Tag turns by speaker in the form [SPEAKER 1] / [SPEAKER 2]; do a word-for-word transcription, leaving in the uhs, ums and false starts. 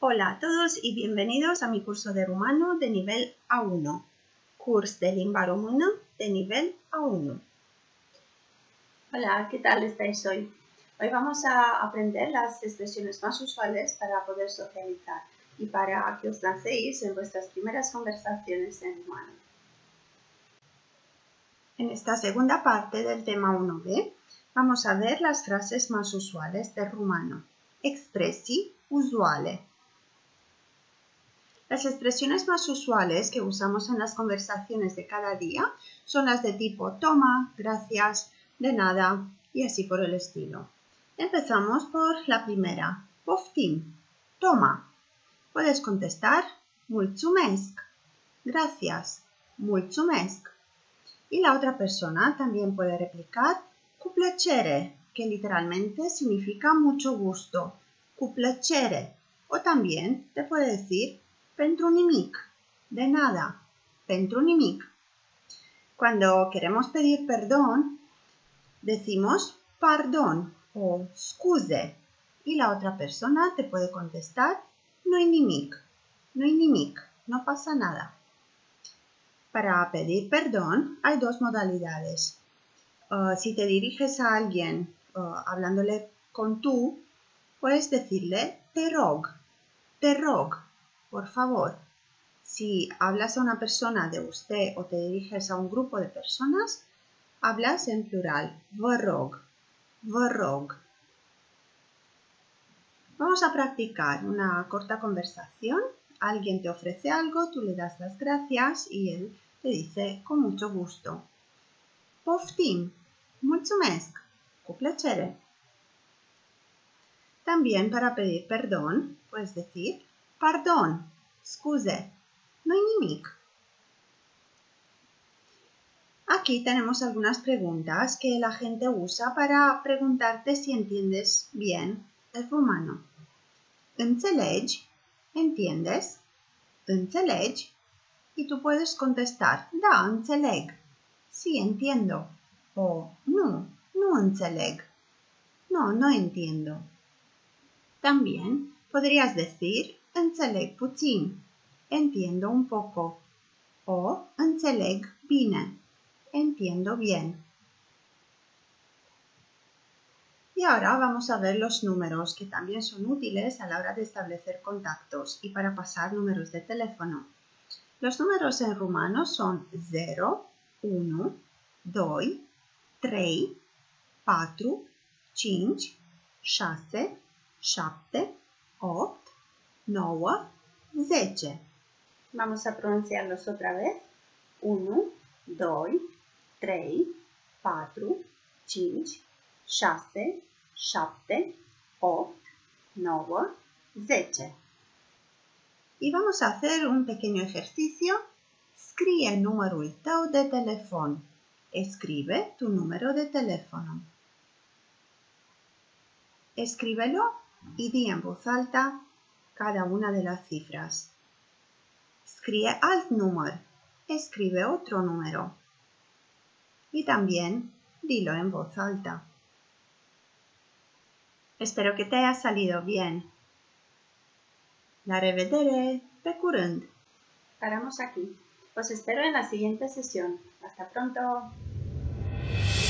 [SPEAKER 1] Hola a todos y bienvenidos a mi curso de rumano de nivel A uno. Curs de limba română de nivel A uno.
[SPEAKER 2] Hola, ¿qué tal estáis hoy? Hoy vamos a aprender las expresiones más usuales para poder socializar y para que os lancéis en vuestras primeras conversaciones en rumano.
[SPEAKER 1] En esta segunda parte del tema uno be vamos a ver las frases más usuales del rumano. Expresii usuale. Las expresiones más usuales que usamos en las conversaciones de cada día son las de tipo toma, gracias, de nada y así por el estilo. Empezamos por la primera, poftim, toma. Puedes contestar mulțumesc, gracias, mulțumesc. Y la otra persona también puede replicar cu plăcere, que literalmente significa mucho gusto, cu plăcere. O también te puede decir pentru nimic, de nada, pentru nimic. Cuando queremos pedir perdón, decimos pardon o scuze y la otra persona te puede contestar no-i nimic, no-i nimic, no pasa nada. Para pedir perdón hay dos modalidades. Uh, si te diriges a alguien uh, hablándole con tú, puedes decirle te rog, te rog, por favor. Si hablas a una persona de usted o te diriges a un grupo de personas, hablas en plural, vă rog, vă rog. Vamos a practicar una corta conversación. Alguien te ofrece algo, tú le das las gracias y él te dice con mucho gusto. Poftim, mulțumesc, cu plăcere. También para pedir perdón, puedes decir pardon, scuze, no-i nimic. Aquí tenemos algunas preguntas que la gente usa para preguntarte si entiendes bien el rumano. ¿Înțelegi? ¿Entiendes? ¿Înțelegi? Y tú puedes contestar, da, înțeleg. Sí, entiendo. O nu, nu înțeleg. No, no entiendo. También podrías decir, înțeleg puțin. Entiendo un poco. O înțeleg bine. Entiendo bien. Y ahora vamos a ver los números que también son útiles a la hora de establecer contactos y para pasar números de teléfono. Los números en rumano son zero, unu, doi, trei, patru, cinci, șase, șapte, opt, nouă, zece.
[SPEAKER 2] Vamos a pronunciarlos otra vez. unu, doi, trei, patru, cinci, șase, șapte, opt, nouă, zece.
[SPEAKER 1] Y vamos a hacer un pequeño ejercicio. Scrie numărul tău de telefon. Escribe tu número de teléfono. Escríbelo y di en voz alta cada una de las cifras. Scrie alt număr. Escribe otro número. Y también dilo en voz alta. Espero que te haya salido bien. La revedere, pe curând.
[SPEAKER 2] Paramos aquí. Os espero en la siguiente sesión. Hasta pronto.